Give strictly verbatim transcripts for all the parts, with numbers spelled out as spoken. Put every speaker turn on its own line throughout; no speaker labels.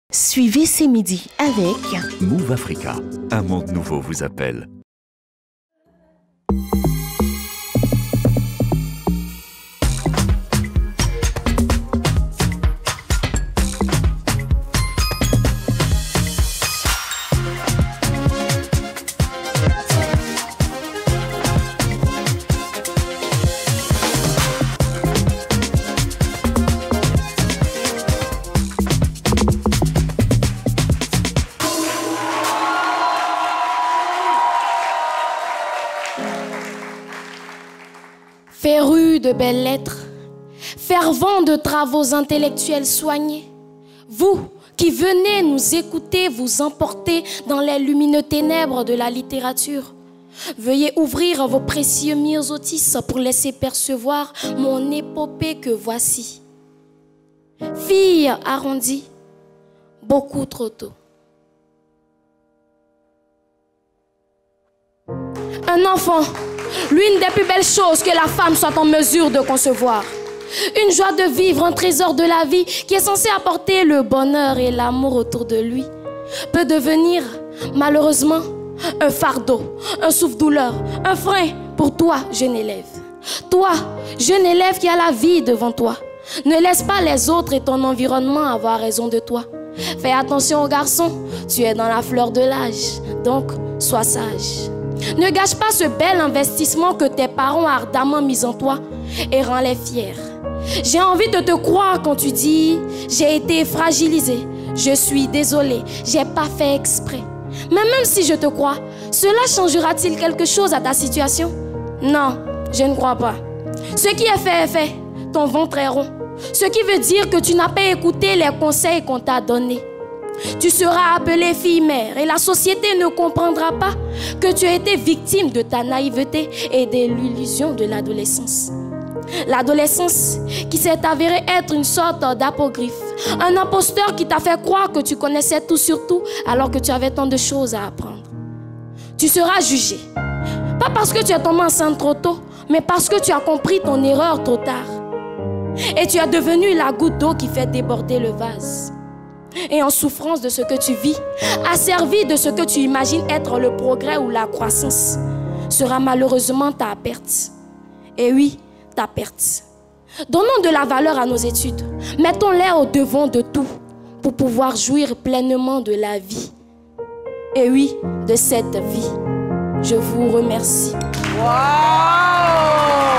Suivez ces midis avec
Move Africa. Un monde nouveau vous appelle.
Féru de belles lettres, fervent de travaux intellectuels soignés, vous qui venez nous écouter, vous emporter dans les lumineux ténèbres de la littérature, veuillez ouvrir vos précieux myosotis pour laisser percevoir mon épopée que voici. Fille arrondie, beaucoup trop tôt. Un enfant, l'une des plus belles choses que la femme soit en mesure de concevoir. Une joie de vivre, un trésor de la vie qui est censé apporter le bonheur et l'amour autour de lui, peut devenir, malheureusement, un fardeau, un souffle-douleur, un frein pour toi, jeune élève. Toi, jeune élève qui a la vie devant toi, ne laisse pas les autres et ton environnement avoir raison de toi. Fais attention aux garçons, tu es dans la fleur de l'âge, donc sois sage. Ne gâche pas ce bel investissement que tes parents ont ardemment mis en toi et rends-les fiers. J'ai envie de te croire quand tu dis « J'ai été fragilisée, je suis désolée, j'ai pas fait exprès ». Mais même si je te crois, cela changera-t-il quelque chose à ta situation? Non, je ne crois pas. Ce qui est fait est fait, ton ventre est rond. Ce qui veut dire que tu n'as pas écouté les conseils qu'on t'a donnés. Tu seras appelée fille-mère et la société ne comprendra pas que tu as été victime de ta naïveté et de l'illusion de l'adolescence. L'adolescence qui s'est avérée être une sorte d'apogriffe, un imposteur qui t'a fait croire que tu connaissais tout sur tout alors que tu avais tant de choses à apprendre. Tu seras jugée, pas parce que tu es tombée enceinte trop tôt, mais parce que tu as compris ton erreur trop tard. Et tu es devenue la goutte d'eau qui fait déborder le vase. Et en souffrance de ce que tu vis, asservi de ce que tu imagines être le progrès ou la croissance, sera malheureusement ta perte. Et oui, ta perte. Donnons de la valeur à nos études. Mettons-les au devant de tout pour pouvoir jouir pleinement de la vie. Et oui, de cette vie. Je vous remercie.
Waouh!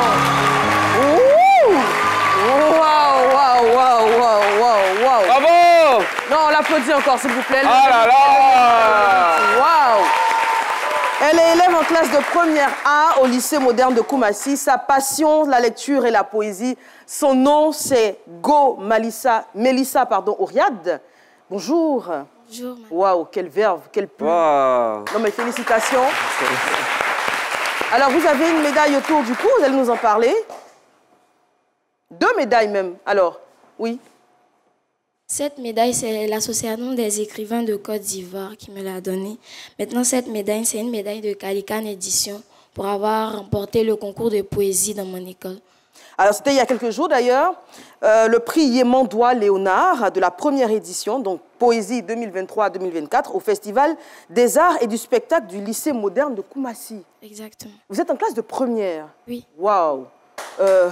Waouh, waouh, waouh, waouh, waouh, waouh!
Bravo!
Non, on l'applaudit encore, s'il vous plaît.
Oh là là!
Waouh! Elle est élève en classe de première A au lycée moderne de Koumassi. Sa passion, la lecture et la poésie. Son nom, c'est Go Malissa, Mélissa pardon, Ouriad. Bonjour.
Bonjour.
Waouh, quel verve, quel plume.
Wow.
Non, mais félicitations. Alors, vous avez une médaille autour du cou, vous allez nous en parler. Deux médailles même. Alors, oui.
Cette médaille, c'est l'association des écrivains de Côte d'Ivoire qui me l'a donnée. Maintenant, cette médaille, c'est une médaille de Calican Édition pour avoir remporté le concours de poésie dans mon école.
Alors, c'était il y a quelques jours d'ailleurs, euh, le prix Yémandois Léonard de la première édition, donc Poésie deux mille vingt-trois deux mille vingt-quatre, au Festival des Arts et du Spectacle du lycée moderne de Koumassi.
Exactement.
Vous êtes en classe de première?
Oui.
Waouh. Euh...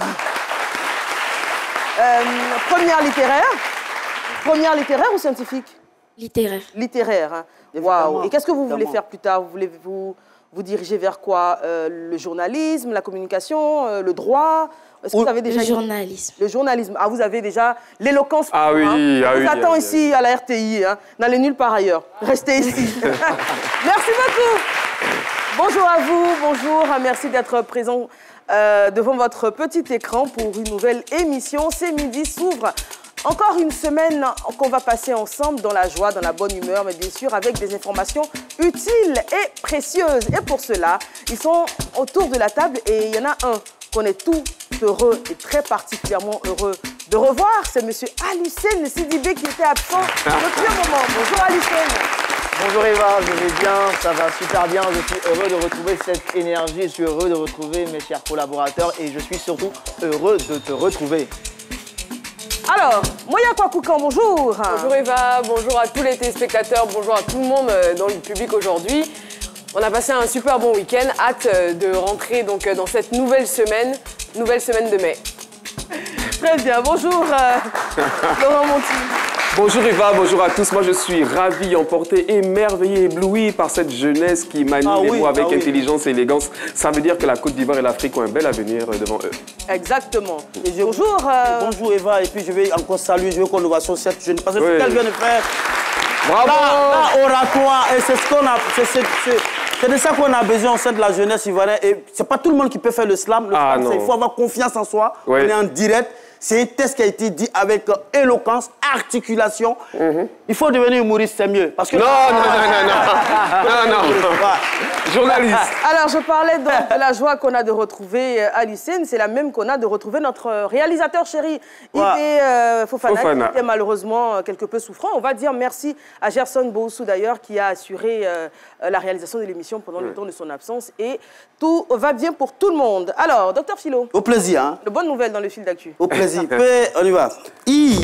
Euh, première littéraire? Première littéraire ou scientifique?
Littéraire.
Littéraire. Hein. Waouh. Et qu'est-ce que vous voulez faire plus tard? Vous voulez vous, vous diriger vers quoi? euh, Le journalisme, la communication, euh, le droit? Est-ce que vous avez déjà
le journalisme.
Le journalisme. Ah, vous avez déjà l'éloquence.
Ah oui,
hein.
ah
On
oui.
vous attend
oui,
ici
oui.
à la R T I. Hein. N'allez nulle part ailleurs. Restez ici. Merci beaucoup. Bonjour à vous. Bonjour. Merci d'être présent euh, devant votre petit écran pour une nouvelle émission. C'est midi s'ouvre. Encore une semaine qu'on va passer ensemble dans la joie, dans la bonne humeur, mais bien sûr avec des informations utiles et précieuses. Et pour cela, ils sont autour de la table et il y en a un qu'on est tout heureux et très particulièrement heureux de revoir. C'est M. Alucène Sidibé qui était absent depuis un moment. Bonjour Alucène.
Bonjour Eva, je vais bien, ça va super bien. Je suis heureux de retrouver cette énergie, je suis heureux de retrouver mes chers collaborateurs et je suis surtout heureux de te retrouver.
Alors, Moya Kwakoukan, bonjour.
Bonjour Eva, bonjour à tous les téléspectateurs, bonjour à tout le monde dans le public aujourd'hui. On a passé un super bon week-end, hâte de rentrer donc dans cette nouvelle semaine, nouvelle semaine de mai.
Très bien, bonjour euh, Laurent Monti.
Bonjour Eva, bonjour à tous. Moi je suis ravi, emporté, émerveillé, ébloui par cette jeunesse qui manie
ah
les
oui,
mots avec
ah oui.
intelligence et élégance. Ça veut dire que la Côte d'Ivoire et l'Afrique ont un bel avenir devant eux.
Exactement. Et je... Bonjour. Euh...
Bonjour Eva, et puis je vais encore saluer, je veux qu'on nous sur cette jeune. Parce que
oui.
ce qu'elle vient de faire,
bravo.
Là, là oratoire, et c'est ce qu'on a. C'est de ça qu'on a besoin au sein de la jeunesse ivoirienne. Et c'est pas tout le monde qui peut faire le slam. Le
ah,
slam, il faut avoir confiance en soi.
Oui.
On est en direct. C'est un test qui a été dit avec éloquence, articulation. Mm-hmm. Il faut devenir humoriste, c'est mieux. Parce que...
Non, non, non, non, non, non, non. Journaliste.
Alors, je parlais donc de la joie qu'on a de retrouver Alicine. C'est la même qu'on a de retrouver notre réalisateur chéri, ouais. Ibé euh, Fofana, Fofana, qui est malheureusement quelque peu souffrant. On va dire merci à Gerson Boussou, d'ailleurs, qui a assuré euh, la réalisation de l'émission pendant ouais. le temps de son absence. Et tout va bien pour tout le monde. Alors, docteur Philo.
Au plaisir. Hein.
De bonnes nouvelles dans le fil d'actu.
Au plaisir. On y va. I.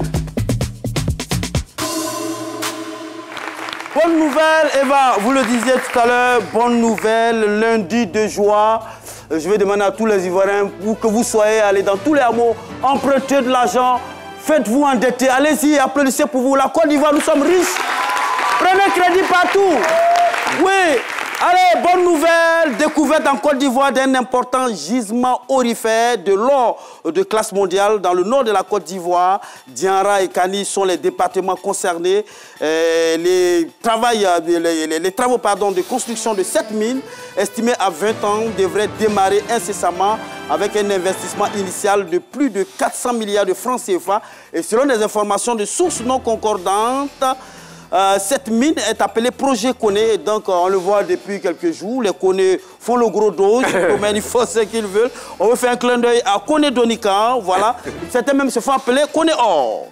Bonne nouvelle, Eva, vous le disiez tout à l'heure, bonne nouvelle, lundi de joie. Je vais demander à tous les Ivoiriens, où que vous soyez, allez dans tous les hameaux, empruntez de l'argent, faites-vous endetter, allez-y, applaudissez pour vous. La Côte d'Ivoire, nous sommes riches. Prenez crédit partout. Oui. Allez, bonne nouvelle, découverte en Côte d'Ivoire d'un important gisement aurifère de l'or de classe mondiale dans le nord de la Côte d'Ivoire. Dianra et Kani sont les départements concernés. Euh, les, travail, les, les, les travaux pardon, de construction de cette mine, estimés à vingt ans, devraient démarrer incessamment avec un investissement initial de plus de quatre cents milliards de francs C F A. Et selon des informations de sources non concordantes, Euh, cette mine est appelée Projet Koné, donc euh, on le voit depuis quelques jours. Les Koné font le gros dos, ils font ce qu'ils veulent. On veut faire un clin d'œil à Koné Donika, voilà. Certains même se font appeler Koné Or.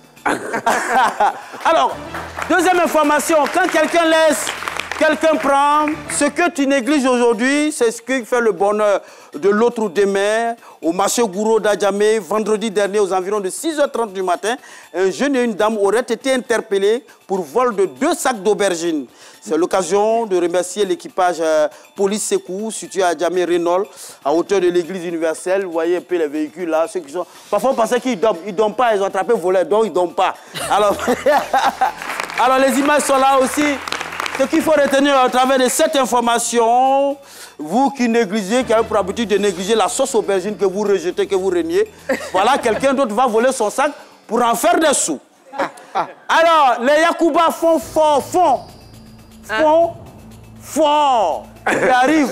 Alors, deuxième information, quand quelqu'un laisse, quelqu'un prend, ce que tu négliges aujourd'hui, c'est ce qui fait le bonheur de l'autre ou demain. Au marché Gouro d'Adjamé, vendredi dernier, aux environs de six heures trente du matin, un jeune et une dame auraient été interpellés pour vol de deux sacs d'aubergines. C'est l'occasion de remercier l'équipage euh, police Secours, situé à Adjamé Renault, à hauteur de l'église universelle. Vous voyez un peu les véhicules là, ceux qui sont... Parfois, on pensait qu'ils dorment. Ils ne dorment pas, ils ont attrapé voleur, donc ils ne dorment pas. Alors... Alors, les images sont là aussi. Ce qu'il faut retenir à travers de cette information, vous qui négligez, qui avez pour habitude de négliger la sauce aubergine que vous rejetez, que vous reniez, voilà, quelqu'un d'autre va voler son sac pour en faire des sous. Alors, les Yacouba font fort, font, font fort. Ils arrivent.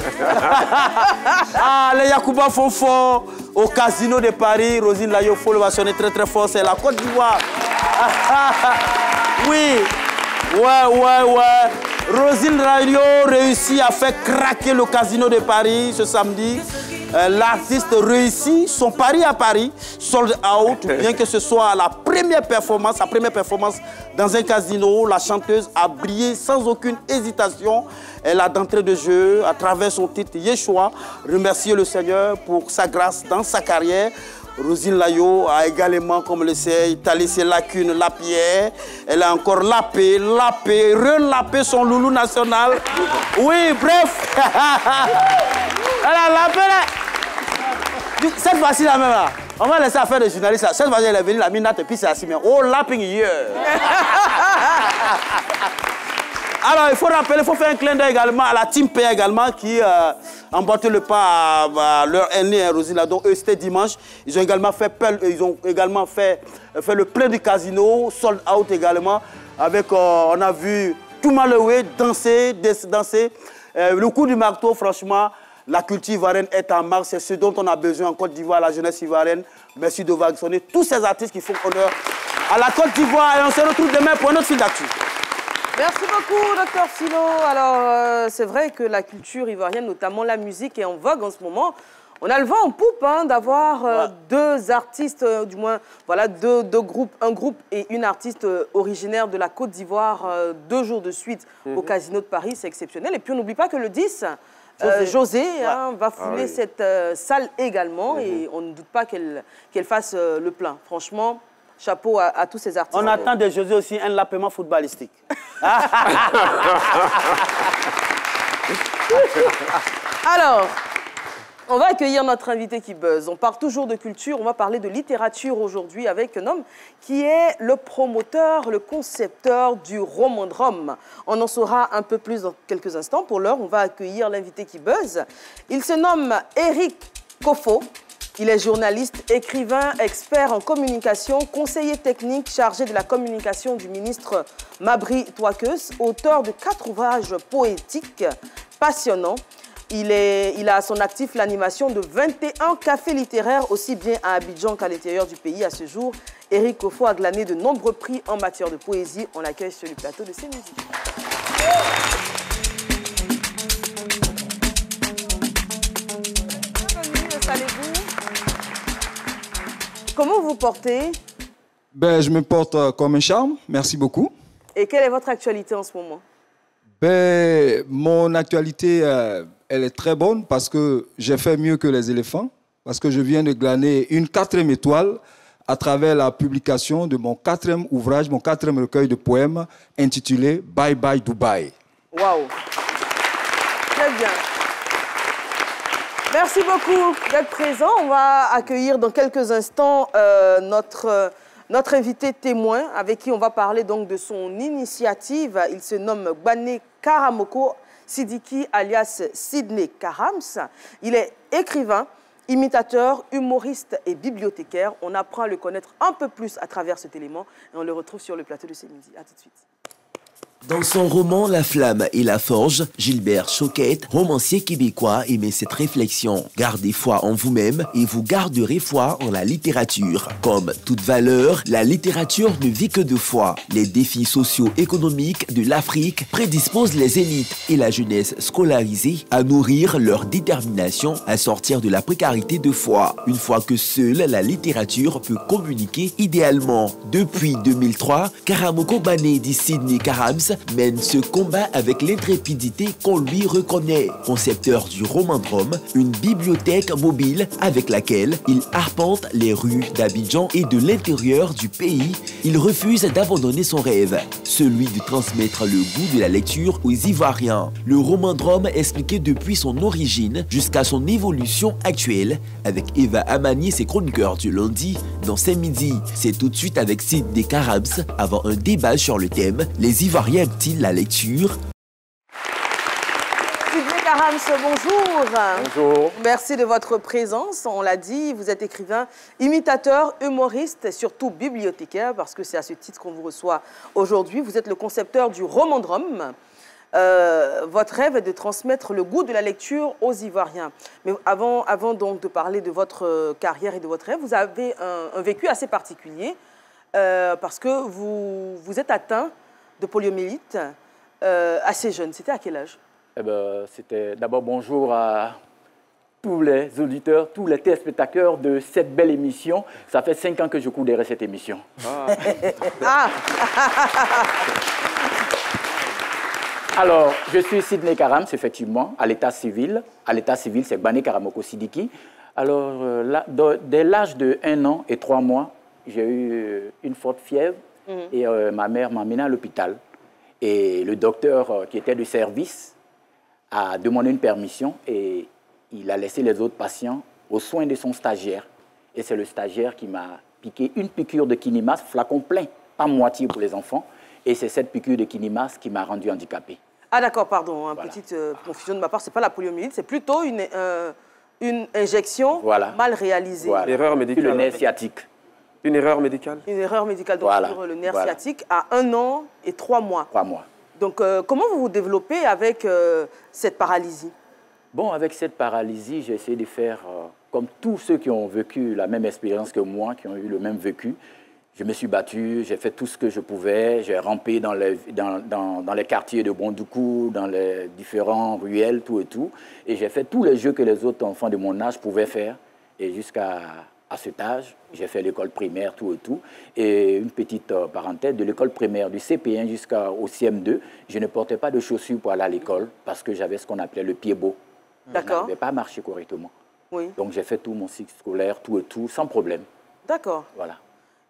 Ah, les Yacouba font fort au casino de Paris. Rosine Layo, il faut le sonner très très fort, c'est la Côte d'Ivoire. Oui, ouais, ouais, ouais. Rosine Rayo réussit à faire craquer le casino de Paris ce samedi. Euh, L'artiste réussit son pari à Paris, sold out, bien que ce soit la première performance, sa première performance dans un casino. La chanteuse a brillé sans aucune hésitation. Elle a d'entrée de jeu, à travers son titre Yeshua, remercié le Seigneur pour sa grâce dans sa carrière. Rosine Layo a également, comme le sait, étalé ses lacunes, la pierre. Elle a encore lapé, lapé, relapé son loulou national. Oui, bref. Elle a lapé là. Cette fois-ci, la même là. On va laisser affaire de journaliste là. Cette fois-ci, elle est venue, la minate, et puis c'est assis. Oh, lapping here. Alors, il faut rappeler, il faut faire un clin d'œil également à la Team P également qui euh, a emporté le pas à, à leur aîné, hein, Rosine. Donc, eux, c'était dimanche. Ils ont également fait, ils ont également fait, fait le plein du casino, sold out également. Avec, euh, on a vu Toumalewe danser, danser. Euh, le coup du marteau, franchement, la culture ivoirienne est en marche. C'est ce dont on a besoin en Côte d'Ivoire, la jeunesse ivoirienne. Merci de vacciner tous ces artistes qui font honneur à la Côte d'Ivoire. Et on se retrouve demain pour un autre fil d'actu.
Merci beaucoup, docteur Philo. Alors, euh, c'est vrai que la culture ivoirienne, notamment la musique, est en vogue en ce moment. On a le vent en poupe hein, d'avoir euh, ouais. deux artistes, euh, du moins, voilà, deux, deux groupes, un groupe et une artiste euh, originaire de la Côte d'Ivoire, euh, deux jours de suite mm-hmm. au Casino de Paris. C'est exceptionnel. Et puis, on n'oublie pas que le dix, euh, José, José ouais. hein, va fouler ah, oui. cette euh, salle également. Mm-hmm. Et on ne doute pas qu'elle qu'elle fasse euh, le plein. Franchement, chapeau à, à tous ces artistes.
On attend de José aussi un lapement footballistique.
Alors, on va accueillir notre invité qui buzz. On parle toujours de culture, on va parler de littérature aujourd'hui avec un homme qui est le promoteur, le concepteur du Romandrome. On en saura un peu plus dans quelques instants. Pour l'heure, on va accueillir l'invité qui buzz. Il se nomme Éric Kofo. Il est journaliste, écrivain, expert en communication, conseiller technique chargé de la communication du ministre Mabry Touakeus, auteur de quatre ouvrages poétiques passionnants. Il, est, il a à son actif l'animation de vingt et un cafés littéraires, aussi bien à Abidjan qu'à l'intérieur du pays. À ce jour, Éric Kofo a glané de nombreux prix en matière de poésie. On l'accueille sur le plateau de ces musiques. Bienvenue, installez-vous. Comment vous portez?
Ben, je me porte euh, comme un charme, merci beaucoup.
Et quelle est votre actualité en ce moment?
Ben, mon actualité, euh, elle est très bonne parce que j'ai fait mieux que les éléphants, parce que je viens de glaner une quatrième étoile à travers la publication de mon quatrième ouvrage, mon quatrième recueil de poèmes intitulé « Bye Bye Dubaï ».
Waouh! Très bien. Merci beaucoup d'être présent. On va accueillir dans quelques instants euh, notre, euh, notre invité témoin avec qui on va parler donc de son initiative. Il se nomme Gbane Karamoko Sidiki alias Sidney Karams. Il est écrivain, imitateur, humoriste et bibliothécaire. On apprend à le connaître un peu plus à travers cet élément et on le retrouve sur le plateau de ce midi. À tout de suite.
Dans son roman La Flamme et la Forge, Gilbert Choquette, romancier québécois, émet cette réflexion. Gardez foi en vous-même et vous garderez foi en la littérature. Comme toute valeur, la littérature ne vit que de foi. Les défis socio-économiques de l'Afrique prédisposent les élites et la jeunesse scolarisée à nourrir leur détermination à sortir de la précarité de foi. Une fois que seule la littérature peut communiquer idéalement. Depuis deux mille trois, Karamoko Gbane dit Sidney Karams mène ce combat avec l'intrépidité qu'on lui reconnaît. Concepteur du Romandrome, une bibliothèque mobile avec laquelle il arpente les rues d'Abidjan et de l'intérieur du pays, il refuse d'abandonner son rêve, celui de transmettre le goût de la lecture aux Ivoiriens. Le Romandrome expliqué depuis son origine jusqu'à son évolution actuelle, avec Eva Amani, ses chroniqueurs du lundi, dans C'est midi. C'est tout de suite avec Sidney Karams avant un débat sur le thème « Les Ivoiriens aiment-ils la lecture ?»
Sidney Karams, bonjour.
Bonjour.
Merci de votre présence. On l'a dit, vous êtes écrivain, imitateur, humoriste et surtout bibliothécaire, parce que c'est à ce titre qu'on vous reçoit aujourd'hui. Vous êtes le concepteur du Romandrome. Euh, votre rêve est de transmettre le goût de la lecture aux Ivoiriens. Mais avant, avant donc de parler de votre carrière et de votre rêve, vous avez un, un vécu assez particulier euh, parce que vous, vous êtes atteint de poliomyélite euh, assez jeune. C'était à quel âge?
Eh ben, c'était d'abord bonjour à tous les auditeurs, tous les téléspectateurs de cette belle émission. Ça fait cinq ans que je cours derrière cette émission.
Ah. Ah.
Alors, je suis Sidney Karams, effectivement, à l'état civil. À l'état civil, c'est Gbane Karamoko Sidiki. Alors, euh, là, de, dès l'âge de un an et trois mois, j'ai eu une forte fièvre. Mmh. Et euh, ma mère m'a emmené à l'hôpital. Et le docteur euh, qui était de service a demandé une permission et il a laissé les autres patients aux soins de son stagiaire. Et c'est le stagiaire qui m'a piqué une piqûre de Kinimas, flacon plein, pas moitié pour les enfants. Et c'est cette piqûre de Kinimas qui m'a rendu handicapé.
Ah d'accord, pardon, une
voilà.
petite euh, confusion de ma part. Ce n'est pas la poliomyélite, c'est plutôt une, euh, une injection
voilà.
mal réalisée.
Voilà.
Erreur médicale.
Le nerf sciatique.
Une erreur médicale.
Une erreur médicale, donc
voilà.
sur le nerf
voilà.
sciatique à un an et trois mois.
Trois mois.
Donc, euh, comment vous vous développez avec euh, cette paralysie?
Bon, avec cette paralysie, j'ai essayé de faire euh, comme tous ceux qui ont vécu la même expérience que moi, qui ont eu le même vécu. Je me suis battu, j'ai fait tout ce que je pouvais. J'ai rampé dans les, dans, dans, dans les quartiers de Bondoukou, dans les différents ruelles, tout et tout. Et j'ai fait tous les jeux que les autres enfants de mon âge pouvaient faire. Et jusqu'à à cet âge, j'ai fait l'école primaire, tout et tout. Et une petite euh, parenthèse, de l'école primaire, du C P un jusqu'au C M deux, je ne portais pas de chaussures pour aller à l'école parce que j'avais ce qu'on appelait le pied beau.
D'accord.
Je n'arrivais pas à marcher correctement.
Oui.
Donc j'ai fait tout mon cycle scolaire, tout et tout, sans problème.
D'accord.
Voilà.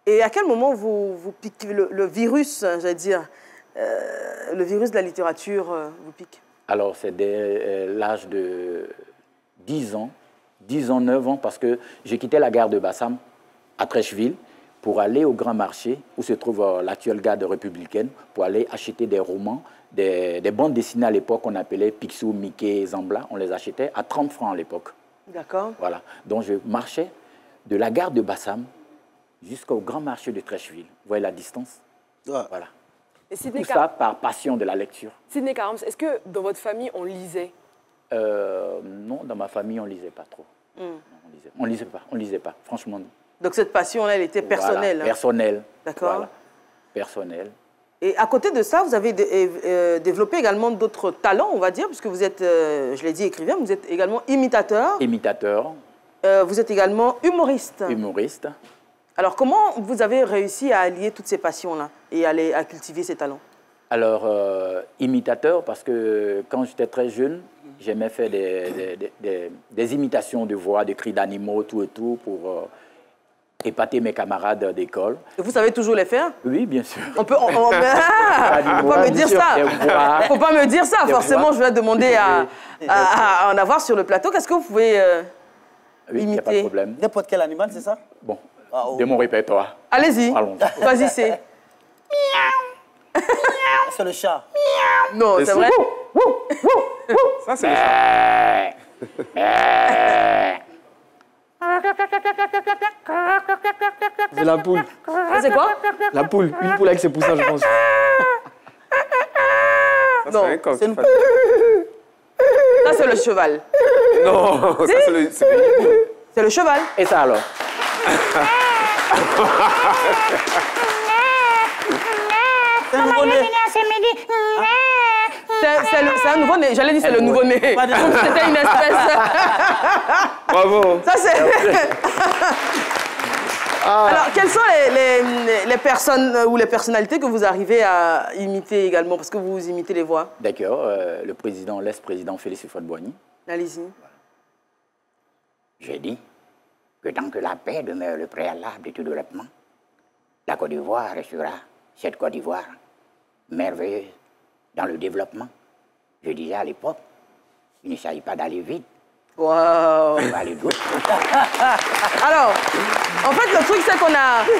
Et à quel moment vous, vous piquez le, le virus, j'allais dire, euh, le virus de la littérature euh, vous pique?
Alors, c'est dès euh, l'âge de dix ans, dix ans, neuf ans, parce que j'ai quitté la gare de Bassam à Trècheville pour aller au Grand Marché, où se trouve euh, l'actuelle garde républicaine, pour aller acheter des romans, des, des bandes dessinées à l'époque qu'on appelait Picsou, Mickey, Zambla. On les achetait à trente francs à l'époque.
D'accord.
Voilà. Donc, je marchais de la gare de Bassam jusqu'au Grand Marché de Trècheville. Vous voyez la distance? Ouais. Voilà.
Et Sidney
Tout ça par passion de la lecture.
Sidney Karams, est-ce que dans votre famille, on lisait?
euh, Non, dans ma famille, on ne lisait pas trop.
Mm.
Non, on lisait, on lisait pas, on lisait pas, franchement.
Donc cette passion-là, elle était personnelle.
Voilà,
hein.
personnelle.
D'accord.
Voilà, personnelle.
Et à côté de ça, vous avez dé euh, développé également d'autres talents, on va dire, puisque vous êtes, euh, je l'ai dit, écrivain, vous êtes également imitateur.
Imitateur.
Euh, vous êtes également humoriste.
Humoriste.
Alors, comment vous avez réussi à allier toutes ces passions-là et à, les, à cultiver ces talents?
Alors, euh, imitateur, parce que quand j'étais très jeune, j'aimais faire des, des, des, des, des imitations de voix, de cris d'animaux, tout et tout, pour euh, épater mes camarades d'école.
Et vous savez toujours les faire?
Oui, bien sûr.
On peut... On, on, ah, faut pas me dire ça. Faut pas me dire ça. Forcément, je vais demander à, à, à en avoir sur le plateau. Qu'est-ce que vous pouvez euh,
oui,
imiter?
Il n'y a pas de problème.
N'importe quel animal, c'est ça?
Bon, ah, oh. De mon répertoire.
Allez-y, vas-y, c'est...
Miaou. C'est le chat.
Non, c'est vrai.
Ça, c'est le chat.
C'est la poule.
C'est quoi?
La poule. Une poule avec ses poussins, je pense.
Ça,
non,
c'est une...
Ça, c'est le cheval.
Non, ça, c'est le...
C'est le cheval.
Et ça, alors?
C'est un nouveau-né. C'est un nouveau-né. J'allais dire c'est le nouveau-né. C'était une espèce.
Bravo.
Ça, c'est... Ah. Alors, quelles sont les, les, les personnes ou les personnalités que vous arrivez à imiter également? Parce que vous imitez les voix.
D'accord. Euh, le président, l'ex-président Félix Houphouët-Boigny.
Allez-y.
Voilà. J'ai dit que tant que la paix demeure le préalable de tout développement, la Côte d'Ivoire restera cette Côte d'Ivoire merveilleuse dans le développement. Je disais à l'époque, il ne s'agit pas d'aller vite.
Waouh!
On va aller douce.
Alors, en fait, le truc, c'est qu'on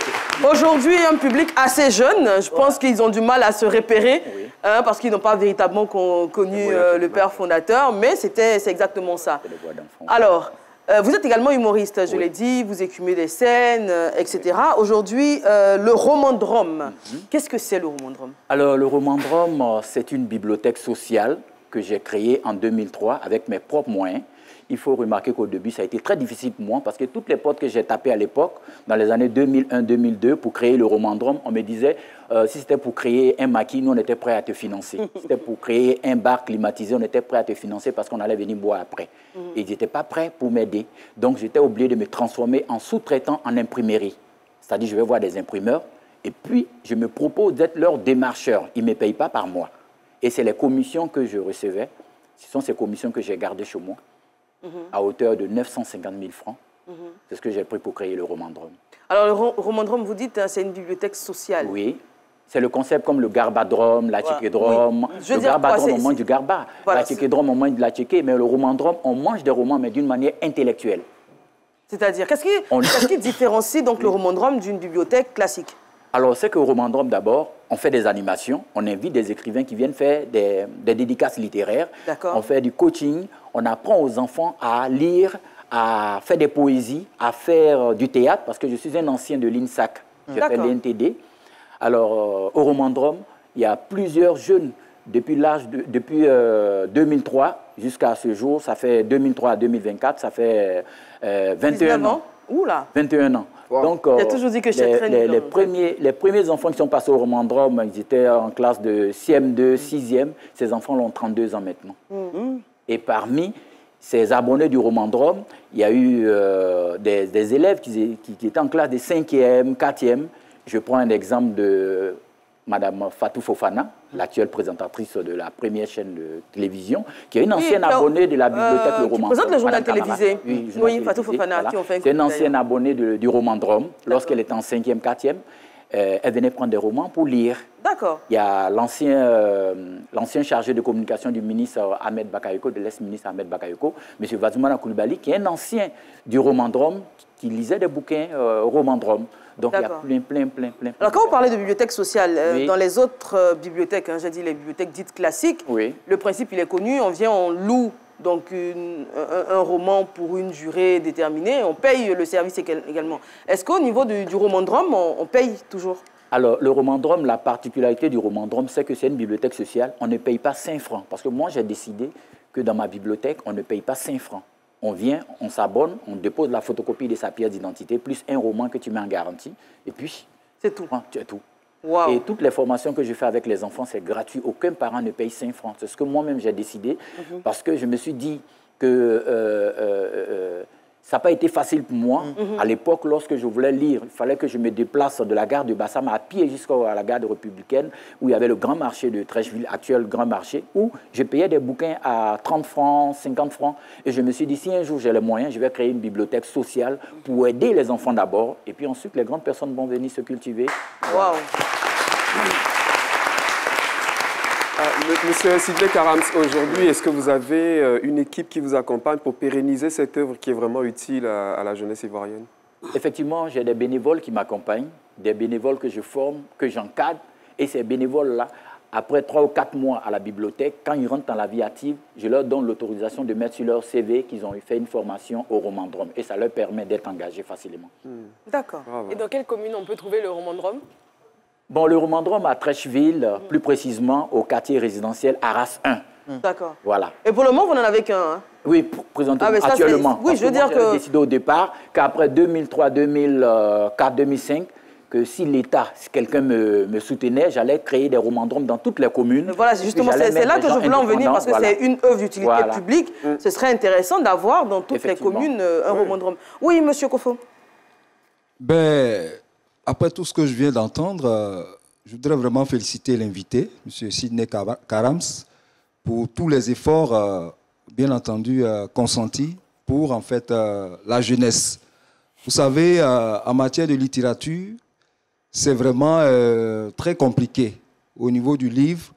a aujourd'hui un public assez jeune. Je pense qu'ils ont du mal à se repérer, oui. hein, parce qu'ils n'ont pas véritablement con, connu euh, le père fondateur, mais c'est exactement ça. Alors, euh, vous êtes également humoriste, je oui. l'ai dit, vous écumez des scènes, euh, et cetera. Aujourd'hui, euh, le Romandrome. Mm-hmm. Qu'est-ce que c'est le Romandrome?
Alors, le Romandrome, c'est une bibliothèque sociale que j'ai créée en deux mille trois avec mes propres moyens. Il faut remarquer qu'au début, ça a été très difficile pour moi parce que toutes les portes que j'ai tapées à l'époque, dans les années deux mille un deux mille deux, pour créer le Romandrome, on me disait, euh, si c'était pour créer un maquis, nous, on était prêts à te financer. Si c'était pour créer un bar climatisé, on était prêts à te financer parce qu'on allait venir boire après. Mm. Et ils n'étaient pas prêts pour m'aider. Donc, j'étais obligé de me transformer en sous-traitant en imprimerie. C'est-à-dire, je vais voir des imprimeurs et puis, je me propose d'être leur démarcheur. Ils ne me payent pas par mois. Et c'est les commissions que je recevais. Ce sont ces commissions que j'ai gardées chez moi. Mmh. À hauteur de neuf cent cinquante mille francs. Mmh. C'est ce que j'ai pris pour créer le Romandrome.
Alors, le Romandrome, vous dites, hein, c'est une bibliothèque sociale.
Oui. C'est le concept comme le Garbadrome, la Tchékédrome. Ouais. Oui. Le Garbadrome, on mange du Garba. Voilà, la Tchékédrome, on mange de la Tchéké. Mais le Romandrome, on mange des romans, mais d'une manière intellectuelle.
C'est-à-dire, qu'est-ce qui, on... qu qui différencie donc oui. le Romandrome d'une bibliothèque classique?
Alors, c'est qu'au Romandrome, d'abord, on fait des animations, on invite des écrivains qui viennent faire des, des dédicaces littéraires, on fait du coaching, on apprend aux enfants à lire, à faire des poésies, à faire du théâtre, parce que je suis un ancien de l'I N S A C, j'ai fait l'I N T D. Alors, euh, au Romandrome, il y a plusieurs jeunes, depuis l'âge de, depuis euh, deux mille trois jusqu'à ce jour, ça fait deux mille trois à deux mille vingt-quatre, ça fait euh, vingt et un ans.
Oula.
vingt et un ans.
Wow.
Donc, euh,
j'ai toujours dit que je
les,
traîne
les, les, premiers, les premiers enfants qui sont passés au Romandrome, ils étaient en classe de C M deux, sixième. Ces enfants ont trente-deux ans maintenant. Mm. Et parmi ces abonnés du Romandrome, il y a eu euh, des, des élèves qui, qui, qui étaient en classe de cinquième, quatrième. Je prends un exemple de Madame Fatou Fofana, l'actuelle présentatrice de la première chaîne de télévision, qui est une ancienne oui, abonnée de la bibliothèque euh, Le Romandrome.
Qui présente le journal télévisé.
Oui,
oui Fatou Fofana,
voilà. C'est une ancienne abonnée de, du Romandrome. Lorsqu'elle était en cinquième, quatrième, euh, elle venait prendre des romans pour lire.
D'accord.
Il y a l'ancien euh, l'ancien chargé de communication du ministre Ahmed Bakayoko, de l'ex-ministre Ahmed Bakayoko, M. Vazoumana Koulibaly, qui est un ancien du Romandrome, qui lisait des bouquins euh, Romandrome. Donc il y a plein, plein, plein, plein.
Alors quand vous parlez de bibliothèque sociale, euh, oui. dans les autres euh, bibliothèques, hein, j'ai dit les bibliothèques dites classiques,
oui.
le principe il est connu, on vient, on loue donc une, un, un roman pour une durée déterminée, on paye le service également. Est-ce qu'au niveau du, du Romandrome, on, on paye toujours?
Alors, le Romandrome, la particularité du Romandrome, c'est que c'est une bibliothèque sociale. On ne paye pas cinq francs. Parce que moi, j'ai décidé que dans ma bibliothèque, on ne paye pas cinq francs. On vient, on s'abonne, on dépose la photocopie de sa pièce d'identité, plus un roman que tu mets en garantie. Et puis,
c'est tout.
C'est tout.
Wow.
Et toutes les formations que je fais avec les enfants, c'est gratuit. Aucun parent ne paye cinq francs. C'est ce que moi-même j'ai décidé. Mm-hmm. Parce que je me suis dit que euh, euh, euh, ça n'a pas été facile pour moi. Mm-hmm. À l'époque, lorsque je voulais lire, il fallait que je me déplace de la gare de Bassam à pied jusqu'à la gare de Républicaine, où il y avait le grand marché de Trècheville, actuel grand marché, où je payais des bouquins à trente francs, cinquante francs. Et je me suis dit, si un jour j'ai les moyens, je vais créer une bibliothèque sociale pour aider les enfants d'abord. Et puis ensuite, les grandes personnes vont venir se cultiver.
Wow.
Euh, Monsieur Sidney Karams, aujourd'hui, est-ce que vous avez euh, une équipe qui vous accompagne pour pérenniser cette œuvre qui est vraiment utile à, à la jeunesse ivoirienne?
Effectivement, j'ai des bénévoles qui m'accompagnent, des bénévoles que je forme, que j'encadre. Et ces bénévoles-là, après trois ou quatre mois à la bibliothèque, quand ils rentrent dans la vie active, je leur donne l'autorisation de mettre sur leur C V qu'ils ont fait une formation au Romandrome. Et ça leur permet d'être engagés facilement.
Hmm. D'accord.
Et dans quelle commune on peut trouver le Romandrome?
Bon, le Romandrome à Trècheville, mmh. plus précisément au quartier résidentiel Arras un.
Mmh. D'accord.
Voilà.
Et pour le moment, vous n'en avez qu'un, hein?
Oui, présentement, ah, actuellement.
Oui, je veux dire que...
J'ai décidé au départ qu'après deux mille trois, deux mille quatre, deux mille cinq, que si l'État, si quelqu'un me, me soutenait, j'allais créer des Romandromes dans toutes les communes.
Voilà, justement, c'est là que je voulais en venir, parce que voilà. c'est une œuvre d'utilité voilà. publique. Mmh. Ce serait intéressant d'avoir dans toutes les communes un oui. Romandrome. Oui, monsieur Kofo.
Ben... Après tout ce que je viens d'entendre, euh, je voudrais vraiment féliciter l'invité, M. Sidney Karams, pour tous les efforts, euh, bien entendu, euh, consentis pour en fait, euh, la jeunesse. Vous savez, euh, en matière de littérature, c'est vraiment euh, très compliqué au niveau du livre.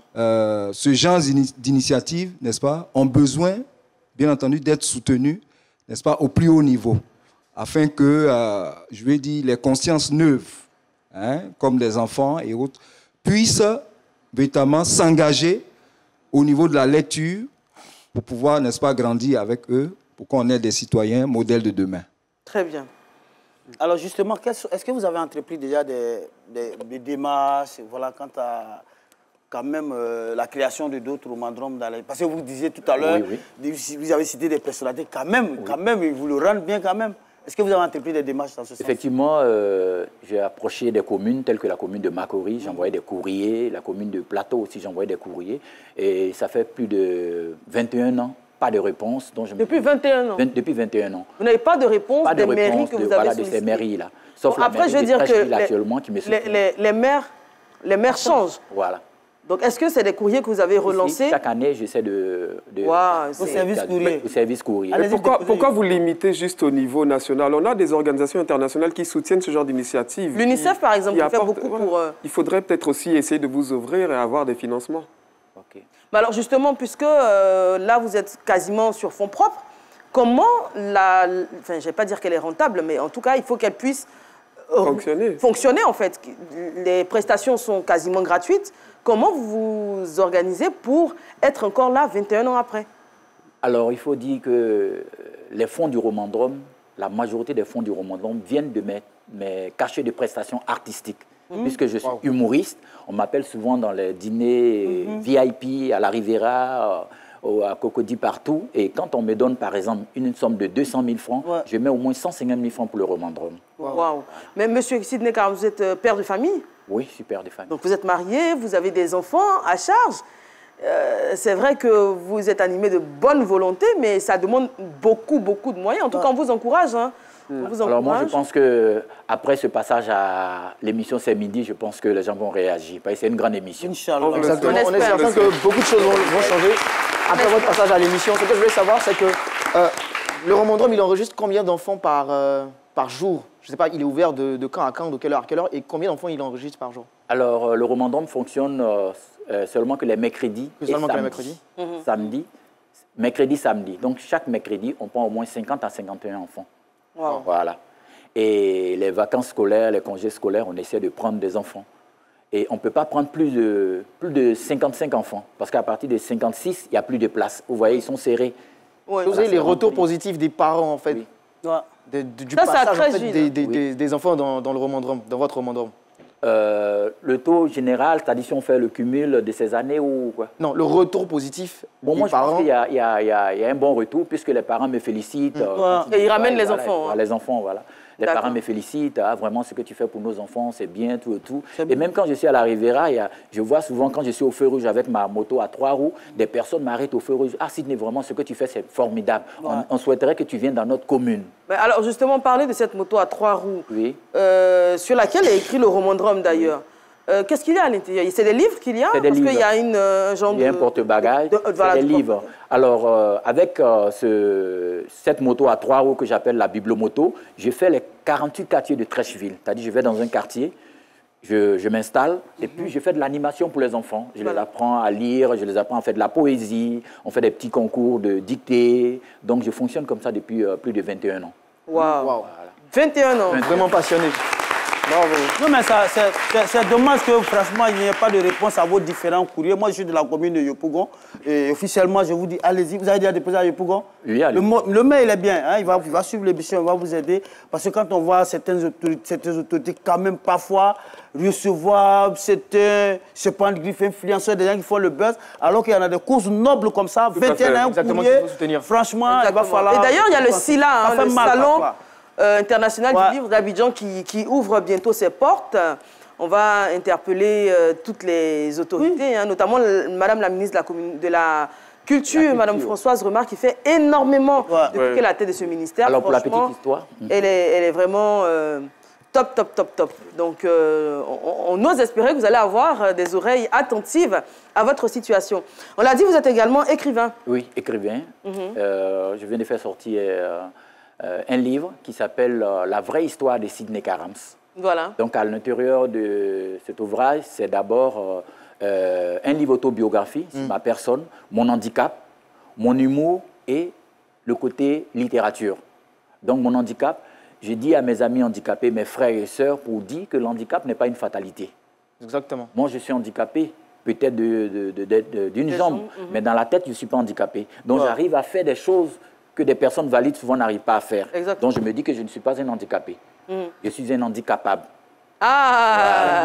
Euh, ce genre d'initiatives, n'est-ce pas, ont besoin, bien entendu, d'être soutenus, n'est-ce pas, au plus haut niveau, afin que, euh, je vais dire, les consciences neuves, hein, comme des enfants et autres, puissent véritablement s'engager au niveau de la lecture pour pouvoir, n'est-ce pas, grandir avec eux, pour qu'on ait des citoyens modèles de demain.
Très bien.
Alors justement, est-ce que vous avez entrepris déjà des, des, des démarches, voilà, quant à quand même euh, la création de d'autres Romandromes dans les... Parce que vous disiez tout à l'heure, oui, oui. vous avez cité des personnalités, quand même, oui. quand même, ils vous le rendent bien quand même. Est-ce que vous avez entrepris des démarches dans ce sens?
Effectivement, euh, j'ai approché des communes telles que la commune de Makori, j'envoyais des courriers, la commune de Plateau aussi, j'envoyais des courriers. Et ça fait plus de vingt et un ans, pas de réponse. Donc je
depuis vingt et un ans
vingt, Depuis vingt et un ans.
Vous n'avez pas de réponse
pas de
des
réponse
mairies que
de,
vous avez
voilà,
sollicitées?
de ces mairies-là. Sauf
bon,
la
après,
mairie
je veux
de
dire que les,
actuellement qui me
les, les, les maires, les maires changent.
Voilà.
Donc, est-ce que c'est des courriers que vous avez relancés?
Chaque année, j'essaie de... de
wow,
au service courrier.
Au service courrier.
Pourquoi, pourquoi vous limitez juste au niveau national? On a des organisations internationales qui soutiennent ce genre d'initiative.
L'UNICEF, par exemple, qui, qui fait
apporte,
beaucoup
voilà.
pour... Euh...
Il faudrait peut-être aussi essayer de vous ouvrir et avoir des financements.
Okay.
Mais alors, justement, puisque euh, là, vous êtes quasiment sur fonds propres, comment la... Enfin, je ne vais pas dire qu'elle est rentable, mais en tout cas, il faut qu'elle puisse... Euh,
fonctionner.
Fonctionner, en fait. Les prestations sont quasiment gratuites. Comment vous vous organisez pour être encore là vingt et un ans après?
Alors, il faut dire que les fonds du Romandrome, la majorité des fonds du Romandrome viennent de mes, mes cachets de prestations artistiques. Mmh. Puisque je suis wow. humoriste, on m'appelle souvent dans les dîners mmh. V I P, à la Riviera, à Cocody, partout. Et quand on me donne, par exemple, une somme de deux cent mille francs, ouais. je mets au moins cent cinquante mille francs pour le Romandrome.
Wow. Wow. Mais monsieur Sidney Karams, vous êtes père de famille?
Oui, je suis père de famille.
Donc vous êtes marié, vous avez des enfants à charge. Euh, c'est vrai que vous êtes animé de bonne volonté, mais ça demande beaucoup, beaucoup de moyens. En tout cas, on vous encourage. Hein. On vous
Alors moi,
encourage.
je pense que après ce passage à l'émission C'est Midi, je pense que les gens vont réagir. Parce que c'est une grande émission.
Inch'Allah.
On
Exactement. On est
espère.
certain que beaucoup de choses vont, vont changer après votre passage à l'émission. Ce que je voulais savoir, c'est que euh, le Romandrome, il enregistre combien d'enfants par, euh, par jour? Je ne sais pas, il est ouvert de, de quand à quand, de quelle heure à quelle heure, et combien d'enfants il enregistre par jour?
Alors, euh, le Romandrome fonctionne euh, euh, seulement que les mercredis
Que
et
seulement que les
samedis.
mercredis.
Mhm.
Samedi, mercredi, samedi. Donc, chaque mercredi, on prend au moins cinquante à cinquante et un enfants.
Wow.
Voilà. Et les vacances scolaires, les congés scolaires, on essaie de prendre des enfants. Et on ne peut pas prendre plus de, plus de cinquante-cinq enfants. Parce qu'à partir de cinquante-six, il n'y a plus de place. Vous voyez, ils sont serrés.
Ouais.
Vous avez les retours positifs des parents, en fait,
Oui.
de- de- du
Ça, ça
passage en
très
fait,
Gilles.
des, des-
Oui.
des- des enfants dans, dans le Romandrome, dans votre Romandrome.
Euh, le taux général, c'est-à-dire si on fait le cumul de ces années ou quoi?
Non, le retour positif
Bon,
des
moi, je pense
parents.
qu'il y, a- il y a- il y a il y a un bon retour puisque les parents me félicitent. euh, quand
Et ils
disent,
ramènent
ouais,
les
voilà,
enfants,
voilà,
hein.
Les enfants, voilà. Les
D'accord.
parents me félicitent. Ah, vraiment, ce que tu fais pour nos enfants, c'est bien, tout et tout. Et même quand je suis à la Riviera, il y a- je vois souvent, quand je suis au feu rouge avec ma moto à trois roues, des personnes m'arrêtent au feu rouge. Ah, Sidney, vraiment, ce que tu fais, c'est formidable. On, on souhaiterait que tu viennes dans notre commune.
Mais alors, justement, parler de cette moto à trois roues,
Oui.
euh, sur laquelle est écrit le Romandrome d'ailleurs. Euh, Qu'est-ce qu'il y a à l'intérieur? C'est des livres qu'il y a?
C'est des
Parce qu'il
livres.
y a une, euh, un genre
Il y a
de...
un porte-bagages,
de- de- voilà,
c'est des
de-
livres. Alors, euh, avec euh, ce- cette moto à trois roues que j'appelle la bibliomoto, j'ai fait les quarante-huit quartiers de Trècheville. C'est-à-dire, je vais dans un quartier, je, je m'installe, et puis je fais de l'animation pour les enfants. Je les apprends à lire, je les apprends à faire de la poésie, on fait des petits concours de dictée. Donc, je fonctionne comme ça depuis euh, plus de vingt et un ans.
Waouh.
Wow.
vingt et un ans.
Vraiment passionné. Bravo.
Non, mais ça, c'est- c'est c'est dommage que, franchement, il n'y ait pas de réponse à vos différents courriers. Moi, je suis de la commune de Yopougon. Et officiellement, je vous dis, allez-y, vous avez déjà déposé à Yopougon?
Oui, allez.
Le, mo- le maire, il est bien. Hein, il, va, il va suivre l'émission, il va vous aider. Parce que quand on voit certaines autorités, certaines autorités quand même, parfois, recevoir certains, je prends le griffe influenceurs, des gens qui font le buzz, alors qu'il y en a des causes nobles comme ça,
Tout à fait.
vingt et un
Exactement,
courriers.
qu'il faut soutenir.
Franchement,
Exactement.
il va falloir...
Et d'ailleurs, il y a le SILA, hein,
Ça fait
le
mal,
Salon
parfois.
euh, international
Ouais.
du livre d'Abidjan qui, qui ouvre bientôt ses portes. On va interpeller euh, toutes les autorités, hein, notamment le- Madame la ministre de la, commune- de la Culture,
culture.
Madame Françoise Remar, qui fait énormément
Ouais.
depuis
Ouais.
qu'elle est à la tête de ce ministère.
Alors, pour la
Franchement,
petite histoire,
elle est, elle est vraiment euh, top, top, top, top. Donc, euh, on, on ose espérer que vous allez avoir euh, des oreilles attentives à votre situation. On l'a dit, vous êtes également écrivain.
oui, écrivain.
Mhm.
Euh, je viens de faire sortir euh, euh, un livre qui s'appelle euh, La vraie histoire de Sidney Karams.
Voilà.
Donc, à l'intérieur de cet ouvrage, c'est d'abord euh, euh, un livre autobiographie sur ma personne, mon handicap, mon humour et le côté littérature. Donc, mon handicap, j'ai dit à mes amis handicapés, mes frères et sœurs, pour dire que l'handicap n'est pas une fatalité.
Exactement.
Moi, je suis handicapé, peut-être de- de- de- de- de- d'une
Des
jambe,
jambes, mhm.
mais dans la tête, je ne suis pas handicapé. Donc,
Ouais.
j'arrive à faire des choses que des personnes valides souvent n'arrivent pas à faire.
Exactement.
Donc, je me dis que je ne suis pas un handicapé.
Mhm.
Je suis un handicapable.
Ah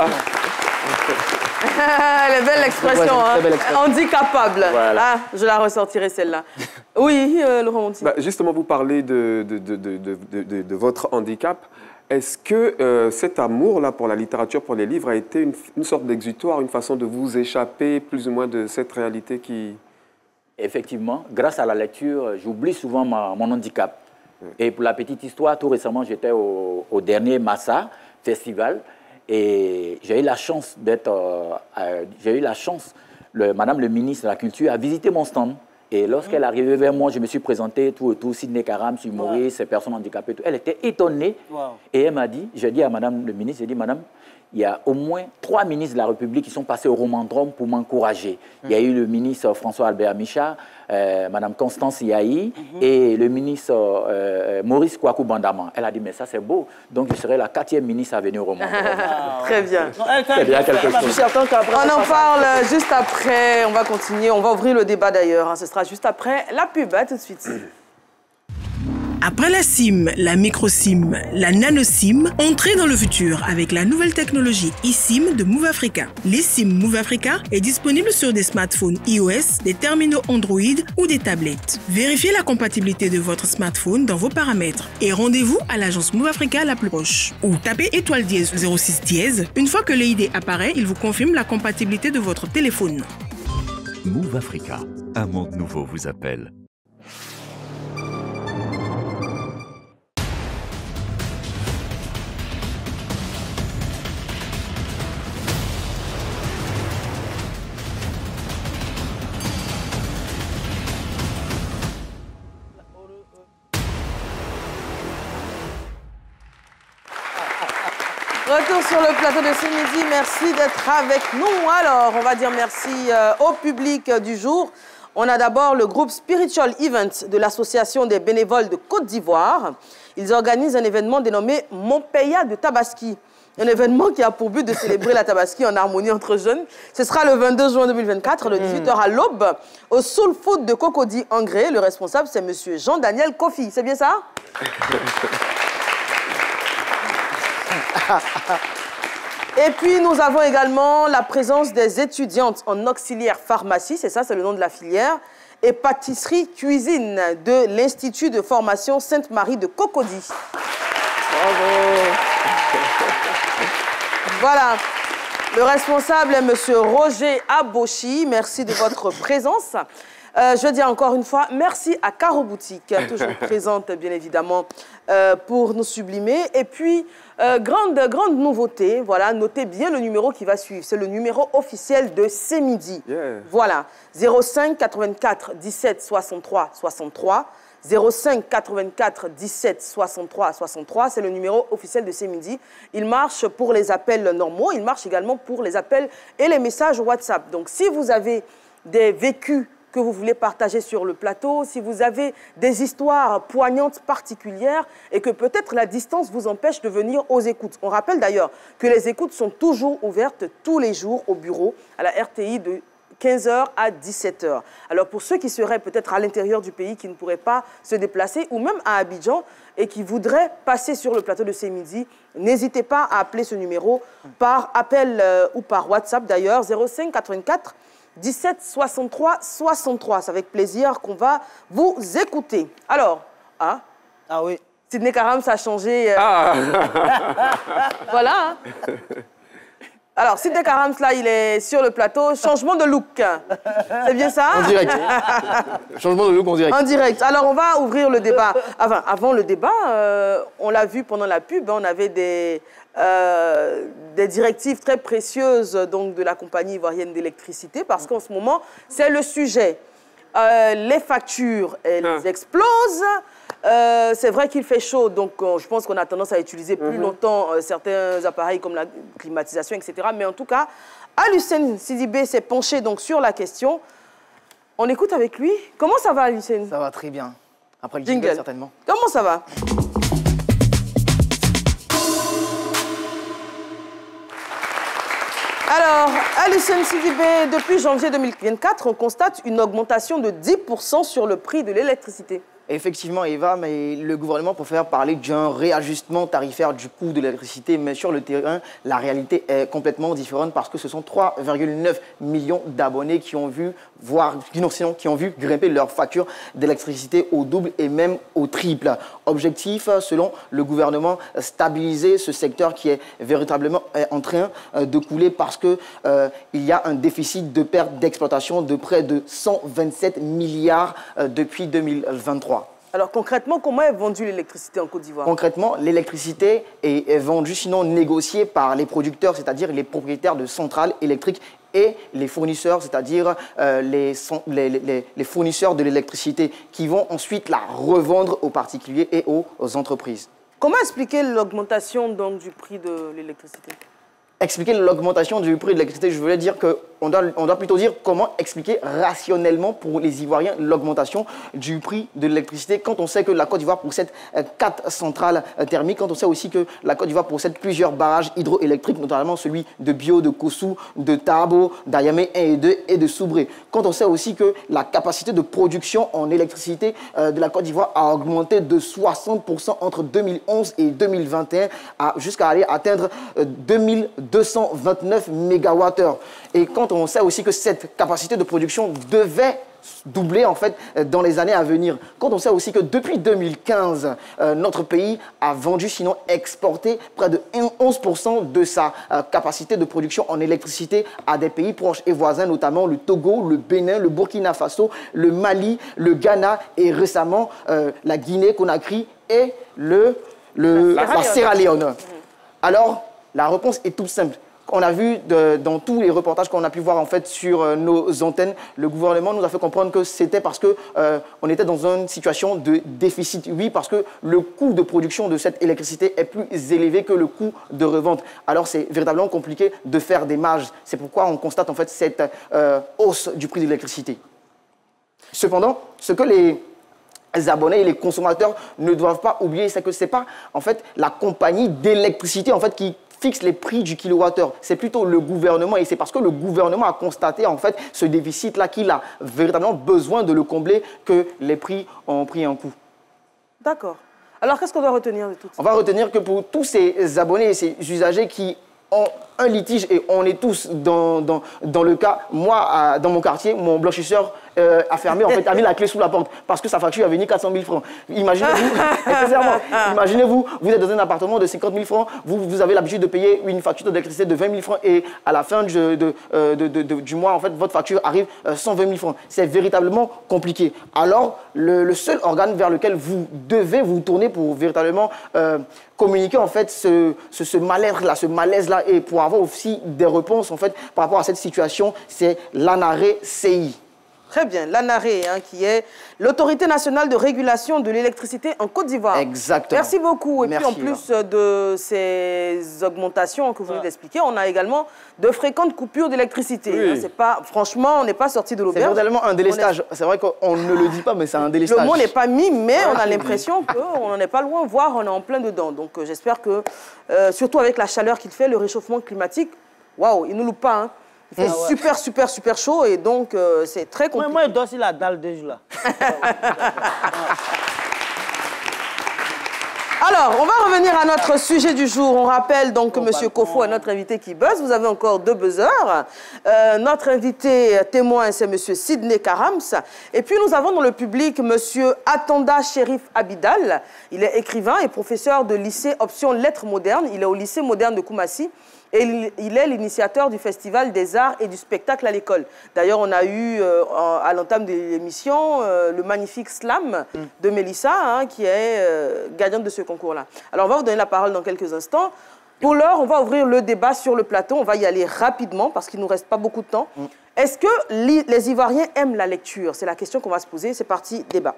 Elle est belle l'expression,
Ouais,
hein.
très belle expression.
Handicapable.
Voilà.
Ah, je la ressortirai celle-là. Oui, euh, Laurent Monti.
Bah, justement, vous parlez de, de, de, de, de- de- de votre handicap. Est-ce que euh, cet amour-là pour la littérature, pour les livres, a été une, une sorte d'exutoire, une façon de vous échapper plus ou moins de cette réalité qui...
Effectivement, grâce à la lecture, j'oublie souvent ma- mon handicap. Et pour la petite histoire, tout récemment, j'étais au, au dernier Massa Festival et j'ai eu la chance d'être... euh, euh, j'ai eu la chance, le, Madame le ministre de la Culture a visité mon stand. Et lorsqu'elle est arrivée vers moi, je me suis présenté tout autour, Sidney Karams, humoriste, ces personnes handicapées, tout. Elle était étonnée.
Wow.
Et elle m'a dit, j'ai dit à Madame le ministre, j'ai dit, Madame, il y a au moins trois ministres de la République qui sont passés au Romandrome pour m'encourager. Il y a eu le ministre François-Albert Micha, euh, Madame Constance Yahi et le ministre euh, Maurice Kouakou Bandama. Elle a dit, mais ça c'est beau. Donc je serai la quatrième ministre à venir au Romandrome.
Très bien.
Non, elle, quand
C'est
elle-
bien quelque
elle-
Je suis
chose.
certain qu'après...
On en parle juste après. On va continuer. On va ouvrir le débat d'ailleurs, hein. Ce sera juste après la pub. À tout de suite.
Après la SIM, la micro-SIM, la nano-SIM, entrez dans le futur avec la nouvelle technologie eSIM de Move Africa. l'eSIM Move Africa est disponible sur des smartphones iOS, des terminaux Android ou des tablettes. Vérifiez la compatibilité de votre smartphone dans vos paramètres et rendez-vous à l'agence Move Africa la plus proche. Ou tapez étoile dièse zéro six dièse. Une fois que l'E I D apparaît, il vous confirme la compatibilité de votre téléphone.
Move Africa, un monde nouveau vous appelle.
Retour sur le plateau de ce midi. Merci d'être avec nous. Alors, on va dire merci euh, au public euh, du jour. On a d'abord le groupe Spiritual Events de l'Association des bénévoles de Côte d'Ivoire. Ils organisent un événement dénommé Montpeya de Tabaski. Un événement qui a pour but de célébrer la Tabaski en harmonie entre jeunes. Ce sera le vingt-deux juin deux mille vingt-quatre, le dix-huit heures à l'aube, au Soul Food de Cocody Angré. Le responsable, c'est M. Jean-Daniel Kofi. C'est bien ça? Et puis, nous avons également la présence des étudiantes en auxiliaire pharmacie, c'est ça, c'est le nom de la filière, et pâtisserie-cuisine de l'Institut de formation Sainte-Marie de Cocody. Bravo. Voilà. Le responsable est M. Roger Aboshi. Merci de votre présence. Euh, je dis encore une fois, merci à Caro Boutique, toujours présente, bien évidemment, euh, pour nous sublimer. Et puis, euh, grande, grande nouveauté, voilà, notez bien le numéro qui va suivre. C'est le numéro officiel de C'est Midi. Yeah. Voilà, zéro cinq quatre-vingt-quatre dix-sept soixante-trois soixante-trois. zéro cinq quatre-vingt-quatre dix-sept soixante-trois soixante-trois, c'est le numéro officiel de C'est Midi. Il marche pour les appels normaux, il marche également pour les appels et les messages WhatsApp. Donc, si vous avez des vécus que vous voulez partager sur le plateau, si vous avez des histoires poignantes particulières et que peut-être la distance vous empêche de venir aux écoutes. On rappelle d'ailleurs que les écoutes sont toujours ouvertes tous les jours au bureau, à la R T I de quinze heures à dix-sept heures. Alors pour ceux qui seraient peut-être à l'intérieur du pays, qui ne pourraient pas se déplacer, ou même à Abidjan, et qui voudraient passer sur le plateau de C'est Midi, n'hésitez pas à appeler ce numéro par appel euh, ou par WhatsApp d'ailleurs, zéro cinq quatre-vingt-quatre dix-sept soixante-trois soixante-trois. C'est avec plaisir qu'on va vous écouter. Alors, hein?
Ah oui.
Sidney Karam, ça a changé. Euh...
Ah.
Voilà. Hein? Alors, Sidney Karam, là, il est sur le plateau. Changement de look. C'est bien ça?
En direct. Changement de look en direct.
En direct. Alors, on va ouvrir le débat. Enfin, avant le débat, euh, on l'a vu pendant la pub, on avait des, euh, des directives très précieuses donc, de la compagnie ivoirienne d'électricité, parce qu'en ce moment, c'est le sujet. Euh, les factures, elles ah. explosent. Euh, c'est vrai qu'il fait chaud, donc euh, je pense qu'on a tendance à utiliser plus mm-hmm. longtemps euh, certains appareils comme la climatisation, et cetera. Mais en tout cas, Alucène Sidibé s'est penché donc sur la question. On écoute avec lui. Comment ça va, Alucène?
Ça va très bien. Après le jingle, certainement.
Comment ça va? Alors, Alucène Sidibé, depuis janvier deux mille vingt-quatre, on constate une augmentation de dix pour cent sur le prix de l'électricité.
Effectivement, Eva, mais le gouvernement préfère parler d'un réajustement tarifaire du coût de l'électricité, mais sur le terrain, la réalité est complètement différente parce que ce sont trois virgule neuf millions d'abonnés qui ont vu, voire sinon, qui ont vu grimper leur facture d'électricité au double et même au triple. Objectif, selon le gouvernement, stabiliser ce secteur qui est véritablement en train de couler parce qu'il euh, y a un déficit de perte d'exploitation de près de cent vingt-sept milliards depuis deux mille vingt-trois.
Alors concrètement, comment est vendue l'électricité en Côte d'Ivoire? Concrètement,
l'électricité est, est vendue, sinon négociée par les producteurs, c'est-à-dire les propriétaires de centrales électriques et les fournisseurs, c'est-à-dire euh, les, les, les, les fournisseurs de l'électricité qui vont ensuite la revendre aux particuliers et aux, aux entreprises.
Comment expliquer l'augmentation donc du prix de l'électricité?
Expliquer l'augmentation du prix de l'électricité, je voulais dire qu'on doit, on doit plutôt dire comment expliquer rationnellement pour les Ivoiriens l'augmentation du prix de l'électricité quand on sait que la Côte d'Ivoire possède quatre centrales thermiques, quand on sait aussi que la Côte d'Ivoire possède plusieurs barrages hydroélectriques, notamment celui de Bio, de Kossou, de Tabo, d'Ayamé un et deux et de Soubré. Quand on sait aussi que la capacité de production en électricité de la Côte d'Ivoire a augmenté de soixante pour cent entre deux mille onze et deux mille vingt et un jusqu'à aller atteindre deux mille deux cent vingt-neuf mégawattheures. Et quand on sait aussi que cette capacité de production devait doubler en fait dans les années à venir. Quand on sait aussi que depuis deux mille quinze, euh, notre pays a vendu, sinon exporté, près de onze pour cent de sa euh, capacité de production en électricité à des pays proches et voisins, notamment le Togo, le Bénin, le Burkina Faso, le Mali, le Ghana et récemment euh, la Guinée-Conakry et le, le, la, la Sierra Leone. Alors, la réponse est toute simple. on a vu de, dans tous les reportages qu'on a pu voir en fait sur euh, nos antennes, le gouvernement nous a fait comprendre que c'était parce que euh, on était dans une situation de déficit. Oui, parce que le coût de production de cette électricité est plus élevé que le coût de revente. Alors c'est véritablement compliqué de faire des marges. C'est pourquoi on constate en fait cette euh, hausse du prix de l'électricité. Cependant, ce que les Les abonnés et les consommateurs ne doivent pas oublier, c'est que ce n'est pas en fait, la compagnie d'électricité en fait, qui fixe les prix du kilowattheure. C'est plutôt le gouvernement et c'est parce que le gouvernement a constaté en fait, ce déficit-là qu'il a véritablement besoin de le combler que les prix ont pris un coup.
D'accord. Alors qu'est-ce qu'on doit retenir de tout ça?
On va retenir que pour tous ces abonnés et ces usagers qui ont un litige, et on est tous dans, dans, dans le cas, moi, dans mon quartier, mon blanchisseur euh, a fermé, en fait, a mis la clé sous la porte parce que sa facture a venu quatre cent mille francs. Imaginez-vous, imaginez-vous, vous êtes dans un appartement de cinquante mille francs, vous, vous avez l'habitude de payer une facture d'électricité de vingt mille francs et à la fin du, de, euh, de, de, de, du mois, en fait, votre facture arrive à cent vingt mille francs. C'est véritablement compliqué. Alors, le, le seul organe vers lequel vous devez vous tourner pour véritablement euh, communiquer, en fait, ce, ce, ce mal-être-là, ce malaise-là, et pour avoir aussi des réponses, en fait, par rapport à cette situation, c'est l'ANARE C I.
Très bien, l'ANARE, hein, qui est l'Autorité nationale de régulation de l'électricité en Côte d'Ivoire.
Exactement.
Merci beaucoup. Et
Merci,
puis en plus de ces augmentations que vous venez d'expliquer, on a également de fréquentes coupures d'électricité.
Oui.
Hein, c'est pas, franchement, on n'est pas sorti de l'auberge.
C'est véritablement un délestage.
Est...
C'est vrai qu'on ne le dit pas, mais c'est un délestage.
Le mot n'est pas mis, mais
Ah,
on a l'impression qu'on n'en est pas loin, voire on est en plein dedans. Donc euh, j'espère que, euh, surtout avec la chaleur qu'il fait, le réchauffement climatique, waouh, il ne nous loupe pas. Hein. Il fait
Ah ouais.
super, super, super chaud et donc euh, c'est très compliqué.
Moi, moi, je dors sur la dalle deux jours là.
Alors, on va revenir à notre sujet du jour. On rappelle donc que M. Kofo est notre invité qui buzz. Vous avez encore deux buzzers. Euh, notre invité témoin, c'est M. Sidney Karams. Et puis, nous avons dans le public M. Atanda Sherif Abidal. Il est écrivain et professeur de lycée option lettres modernes. Il est au lycée moderne de Koumassi. Et il est l'initiateur du Festival des arts et du spectacle à l'école. D'ailleurs, on a eu, euh, à l'entame de l'émission, euh, le magnifique slam mm. de Mélissa, hein, qui est euh, gagnante de ce concours-là. Alors, on va vous donner la parole dans quelques instants. Pour l'heure, on va ouvrir le débat sur le plateau. On va y aller rapidement parce qu'il ne nous reste pas beaucoup de temps. Mm. Est-ce que les Ivoiriens aiment la lecture? C'est la question qu'on va se poser. C'est parti, débat.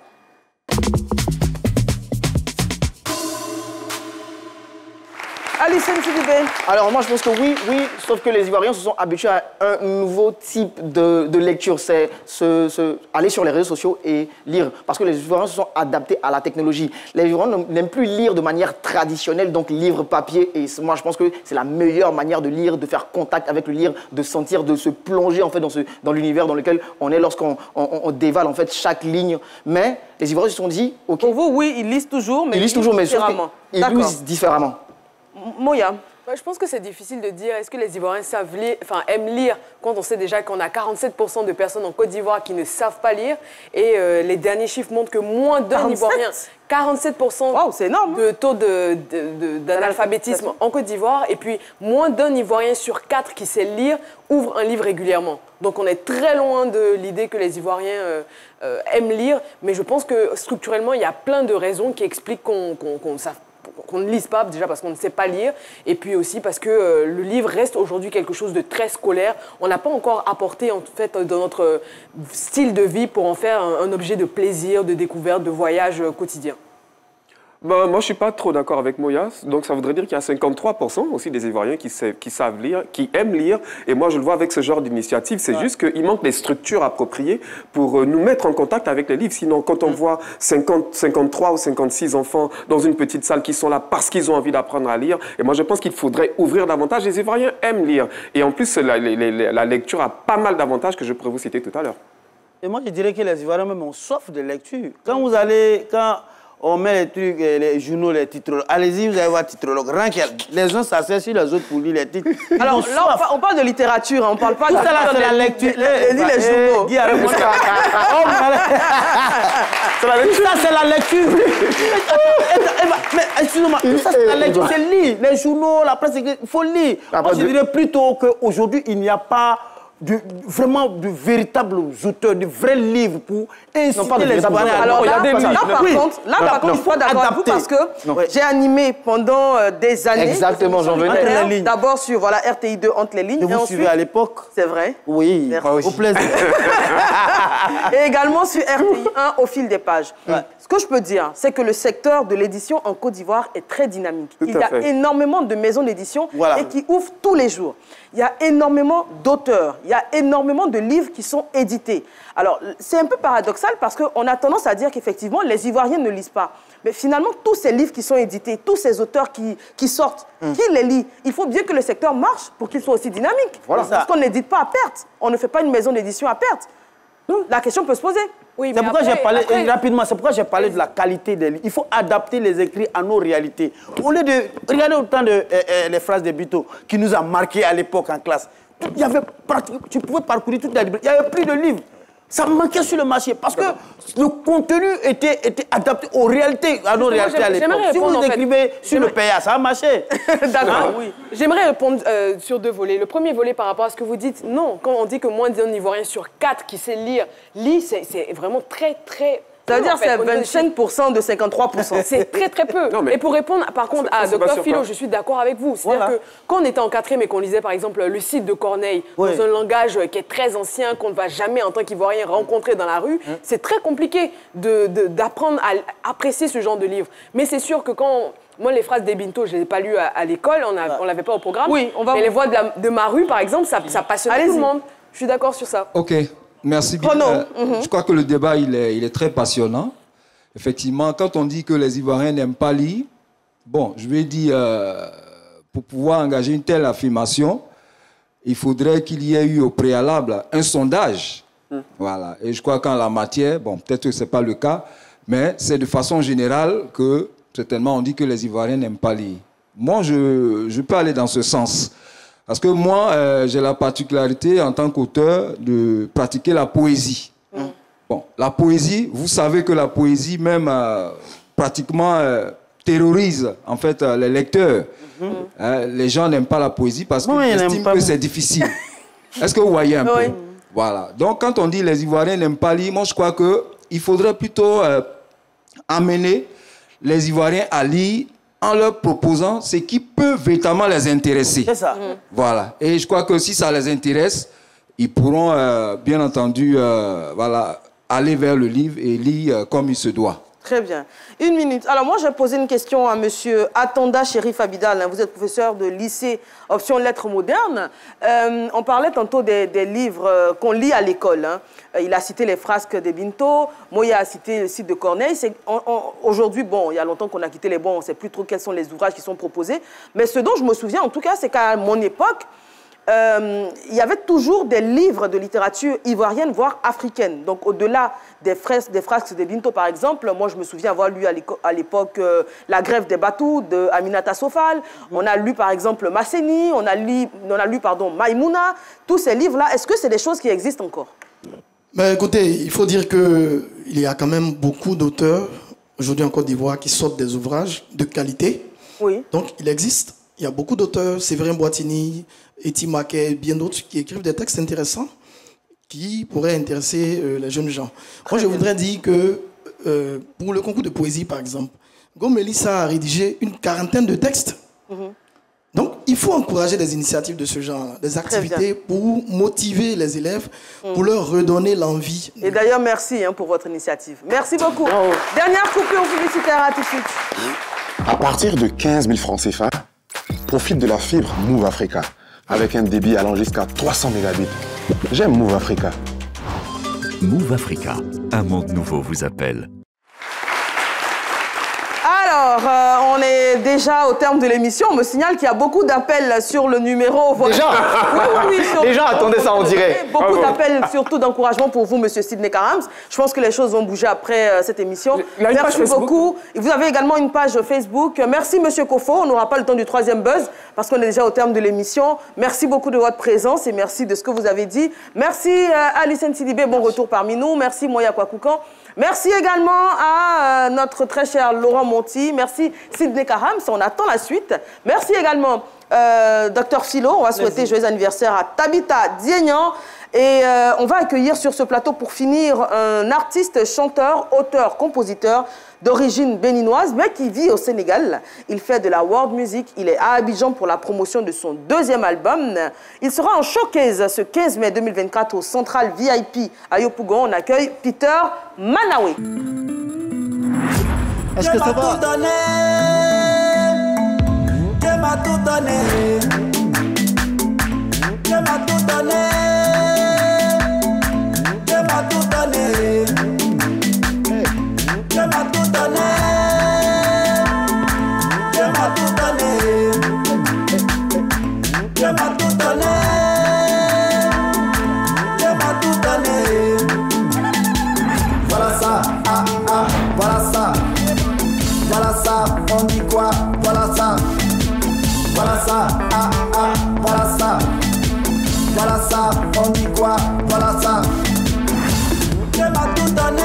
Alice Sidibé.
Alors moi je pense que oui, oui, sauf que les Ivoiriens se sont habitués à un nouveau type de, de lecture, c'est se, se, aller sur les réseaux sociaux et lire, parce que les Ivoiriens se sont adaptés à la technologie. Les Ivoiriens n'aiment plus lire de manière traditionnelle, donc livre papier, et moi je pense que c'est la meilleure manière de lire, de faire contact avec le lire, de sentir, de se plonger en fait dans, ce, dans l'univers dans lequel on est lorsqu'on on, on dévale en fait chaque ligne. Mais les Ivoiriens se sont dit, ok.
Pour vous, oui, ils lisent toujours, mais
ils lisent toujours, mais
différemment.
Ils lisent différemment.
Moya.
Ouais, je pense que c'est difficile de dire est-ce que les Ivoiriens savent lire, enfin, aiment lire quand on sait déjà qu'on a quarante-sept pour cent de personnes en Côte d'Ivoire qui ne savent pas lire. Et euh, les derniers chiffres montrent que moins d'un Ivoirien, quarante-sept pour cent
wow, c'est énorme,
de taux de, de, de, d'analphabétisme en Côte d'Ivoire. Et puis moins d'un Ivoirien sur quatre qui sait lire ouvre un livre régulièrement. Donc on est très loin de l'idée que les Ivoiriens euh, euh, aiment lire. Mais je pense que structurellement, il y a plein de raisons qui expliquent qu'on qu'on, qu'on savent qu'on ne lise pas, déjà parce qu'on ne sait pas lire, et puis aussi parce que euh, le livre reste aujourd'hui quelque chose de très scolaire. On n'a pas encore apporté, en fait, dans notre style de vie pour en faire un, un objet de plaisir, de découverte, de voyage euh, quotidien.
Ben, moi, je ne suis pas trop d'accord avec Moya. Donc, ça voudrait dire qu'il y a cinquante-trois pour cent aussi des Ivoiriens qui, sait, qui savent lire, qui aiment lire. Et moi, je le vois avec ce genre d'initiative. C'est ouais. juste qu'il manque des structures appropriées pour euh, nous mettre en contact avec les livres. Sinon, quand on mmh. voit cinquante, cinquante-trois ou cinquante-six enfants dans une petite salle qui sont là parce qu'ils ont envie d'apprendre à lire, et moi, je pense qu'il faudrait ouvrir davantage. Les Ivoiriens aiment lire. Et en plus, la, la, la, la lecture a pas mal d'avantages que je pourrais vous citer tout à l'heure.
Et moi, je dirais que les Ivoiriens même ont soif de lecture. Quand vous allez... Quand on met les trucs, les journaux, les titrologues. Allez-y, vous allez voir titrologue. Les uns s'asseyent sur les autres pour lire les titres.
Alors là, on, on parle de littérature, hein, on ne parle pas
tout
de...
Tout ça là, c'est la lecture.
Les, les, les journaux.
Guy, arrête-moi ça. Tout ça, c'est la lecture. Mais excusez-moi, tout ça, c'est la lecture. C'est lire. Les journaux, la presse, il faut lire. Moi, je dirais plutôt qu'aujourd'hui, il n'y a pas de, vraiment de véritables auteurs, de vrais livres pour inciter les Ivoiriens à
Alors là,
lire.
là, par
Oui.
contre, là,
Non,
par contre,
non,
je suis pas d'accord avec vous parce que
Non.
j'ai animé pendant euh, des années.
Exactement, j'en venais.
Entre
les lignes.
D'abord sur voilà, R T I deux, Entre les lignes.
Je
et
vous
ensuite,
suivais à l'époque.
c'est vrai.
Oui,
Merci.
au plaisir.
Et également sur R T I un, Au fil des pages. Ce que je peux dire, c'est que le secteur de l'édition en Côte d'Ivoire est très dynamique.
Tout
Il
à
y a
fait.
énormément de maisons d'édition
Voilà.
et qui ouvrent tous les jours. Il y a énormément d'auteurs, il y a énormément de livres qui sont édités. Alors, c'est un peu paradoxal parce qu'on a tendance à dire qu'effectivement, les Ivoiriens ne lisent pas. Mais finalement, tous ces livres qui sont édités, tous ces auteurs qui, qui sortent,
Mm.
qui les lit? Il faut bien que le secteur marche pour qu'il soit aussi dynamique.
Voilà.
Parce qu'on n'édite pas à perte. On ne fait pas une maison d'édition à perte. La question peut se poser.
Oui,
C'est
mais
pourquoi j'ai
après-
parlé,
après-
et rapidement, c'est pourquoi j'ai parlé de la qualité des livres. Il faut adapter les écrits à nos réalités. Au lieu de regarder autant de euh, euh, les phrases de Bito qui nous a marqué à l'époque en classe. Il y avait pratiquement- tu pouvais parcourir toute la librairie. Il n'y avait plus de livres. Ça manquait sur le marché parce que le contenu était, était adapté aux réalités, à nos
Justement,
réalités à
j'aimerais-
l'époque.
j'aimerais
Si vous
répondre, en fait.
écrivez sur le
J'aimerais-
P A, ça a marché.
D'accord,
Hein?
oui. J'aimerais répondre euh, sur deux volets. Le premier volet par rapport à ce que vous dites, non, quand on dit que moins d'un Ivoirien sur quatre qui sait lire, lit, c'est c'est vraiment très, très...
Ça veut
peu,
dire
en
que
fait,
c'est
au niveau des
vingt-cinq pour cent de cinquante-trois pour cent.
C'est très très peu.
Non, mais-
Et pour répondre par contre
Ça,
à
c'est pas
docteur
sûr,
Philo,
pas.
je suis d'accord avec vous. C'est-à-dire
Voilà.
que quand on était en quatrième et qu'on lisait par exemple le site de Corneille,
Oui.
dans un langage qui est très ancien, qu'on ne va jamais en tant qu'Ivoirien rencontrer dans la rue, c'est très compliqué de- de- d'apprendre à apprécier ce genre de livre. Mais c'est sûr que quand... Moi, les phrases des Binto, je ne les ai pas lues à, à l'école, on ne l'avait pas au programme.
Oui, on va-
Mais les voix de, la- de ma rue, par exemple, ça, ça passionne tout
Allez-y.
le monde. Je suis d'accord sur ça.
Ok, merci bien.
Chrono.
Euh,
Mhm.
Je crois que le débat, il est, il est très passionnant. Effectivement, quand on dit que les Ivoiriens n'aiment pas lire, bon, je vais dire, euh, pour pouvoir engager une telle affirmation, il faudrait qu'il y ait eu au préalable un sondage. Voilà. Et je crois qu'en la matière, bon, peut-être que ce n'est pas le cas, mais c'est de façon générale que, certainement, on dit que les Ivoiriens n'aiment pas lire. Moi, je, je peux aller dans ce sens. Parce que moi, euh, j'ai la particularité, en tant qu'auteur, de pratiquer la poésie. Bon, la poésie, vous savez que la poésie même euh, pratiquement euh, terrorise en fait euh, les lecteurs. Hein, les gens n'aiment pas la poésie parce qu'ils
Oui, ils n'aiment
estiment
pas.
que c'est difficile. Est-ce que vous voyez un
Oui.
peu? Voilà. Donc quand on dit les Ivoiriens n'aiment pas lire, moi je crois qu'il faudrait plutôt euh, amener les Ivoiriens à lire en leur proposant ce qui peut véritablement les intéresser.
C'est ça.
Voilà. Et je crois que si ça les intéresse, ils pourront, euh, bien entendu, euh, voilà, aller vers le livre et lire euh, comme il se doit.
Très bien. Une minute. Alors moi, j'ai posé une question à monsieur Atanda Chérif Abidal. Hein. Vous êtes professeur de lycée option lettres modernes. Euh, on parlait tantôt des, des livres euh, qu'on lit à l'école. Hein. Euh, Il a cité les frasques de Binto. Moya a cité le site de Corneille. C'est- on- on- Aujourd'hui, bon, il y a longtemps qu'on a quitté les bons. On ne sait plus trop quels sont les ouvrages qui sont proposés. Mais ce dont je me souviens, en tout cas, c'est qu'à mon époque, Euh, il y avait toujours des livres de littérature ivoirienne, voire africaine. Donc, au-delà des frasques, des frasques de Binto, par exemple, moi, je me souviens avoir lu à l'éco- à l'époque euh, La grève des Batous de Aminata Sofal. On a lu, par exemple, Masseni. On a lu, on a lu pardon, Maïmouna. Tous ces livres-là, est-ce que c'est des choses qui existent encore?
Ben, écoutez, il faut dire qu'il y a quand même beaucoup d'auteurs aujourd'hui en Côte d'Ivoire qui sortent des ouvrages de qualité.
Oui.
Donc, il existe. Il y a beaucoup d'auteurs, Séverin Boitini, Eti Maquet, bien d'autres qui écrivent des textes intéressants qui pourraient intéresser euh, les jeunes gens. Moi, je voudrais dire que euh, pour le concours de poésie, par exemple, Gomelissa a rédigé une quarantaine de textes. Donc, il faut encourager des initiatives de ce genre, des activités pour motiver les élèves, pour leur redonner l'envie.
Et d'ailleurs, merci hein, pour votre initiative. Merci beaucoup. Dernière coupure publicitaire, à tout de suite.
À partir de quinze mille francs C F A, profite de la fibre Move Africa avec un débit allant jusqu'à trois cents mégabits. J'aime Move Africa.
Move Africa, un monde nouveau vous appelle.
Alors, euh, on est déjà au terme de l'émission. On me signale qu'il y a beaucoup d'appels sur le numéro.
Déjà
Oui, oui, oui. sur-
Les gens attendaient ça, on dirait.
Beaucoup
Bravo.
d'appels, surtout d'encouragement pour vous, monsieur Sidney Karams. Je pense que les choses vont bouger après euh, cette émission.
Il a une page
Merci
Facebook.
beaucoup. Et vous avez également une page Facebook. Merci, monsieur Kofo. On n'aura pas le temps du troisième buzz parce qu'on est déjà au terme de l'émission. Merci beaucoup de votre présence et merci de ce que vous avez dit. Merci, euh, Alicenne Sidibé. Bon retour parmi nous. Merci, Moya Kwakoukan. Merci également à euh, notre très cher Laurent Monti. Merci Sidney Karam, on attend la suite. Merci également euh, Docteur Philo. On va souhaiter Merci. joyeux anniversaire à Tabitha Diegnan. Et euh, on va accueillir sur ce plateau pour finir un artiste, chanteur, auteur, compositeur d'origine béninoise, mais qui vit au Sénégal. Il fait de la world music. Il est à Abidjan pour la promotion de son deuxième album. Il sera en showcase ce quinze mai deux mille vingt-quatre au Central V I P à Yopougon. On accueille Peter Manawe.
Est-ce que ça va? Dieu m'a tout donné. Dieu m'a tout donné. Dieu m'a tout donné. Dieu m'a tout donné. Dieu m'a tout donné. Dieu m'a tout donné. Dieu m'a tout donné. Voilà ça, ah ah, voilà ça. Voilà ça, on dit quoi? Voilà ça. Voilà ça, ah ah, voilà ça. Voilà ça, on dit quoi? Voilà ça. Dieu m'a tout donné.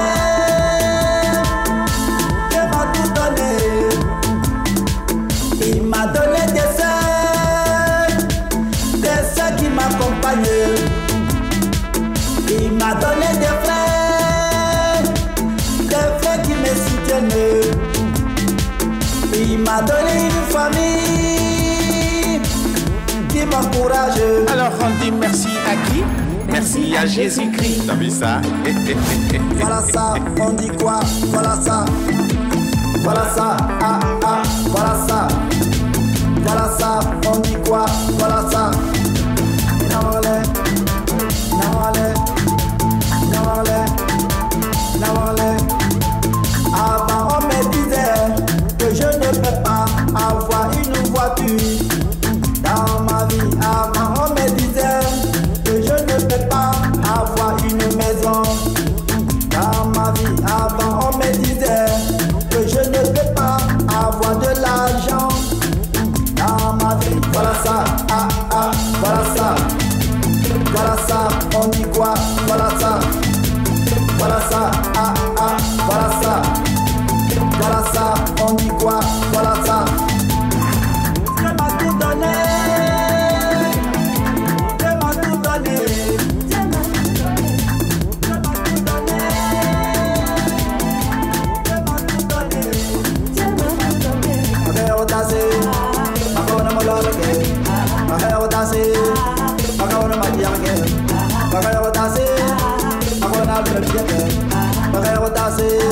Dieu m'a tout donné. Il m'a donné des sœurs, des sœurs qui m'accompagnent. Il m'a donné des frères, des frères qui me soutiennent. Il m'a donné une famille qui m'encourage.
Alors on dit merci à qui? Merci à Jésus-Christ. T'as vu ça?
Voilà ça, on dit quoi? Voilà ça. Voilà ça, ah ah, voilà ça. Voilà ça, on dit quoi? Voilà ça. Nawale, nawale, nawale, nawale. Avant on me disait que je ne peux pas avoir une voiture dans ma vie. Avant on me disait que je ne peux pas avoir une maison dans ma vie. Avant on me disait que je ne peux pas avoir de l'argent dans ma vie. Voilà ça, ah ah, voilà ça. Voilà ça, on dit quoi? Voilà ça. Voilà ça, ah ah, voilà ça. Voilà ça, on dit quoi? Voilà ça. Dieu m'a tout donné. Dieu m'a tout donné. Dieu m'a tout donné. Dieu m'a tout donné. Dieu m'a tout donné. Dieu m'a tout donné. Avec audace, Makona Mololoke. Avec audace, Makona Madianke. Avec audace, Makona Alphabet. Avec audace.